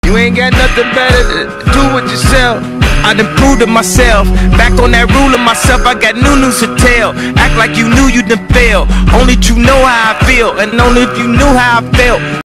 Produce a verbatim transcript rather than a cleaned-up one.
You ain't got nothing better to do with yourself. I done proved it myself. Back on that rule of myself, I got new news to tell. Act like you knew you done fail. Only you know how I feel, and only if you knew how I felt.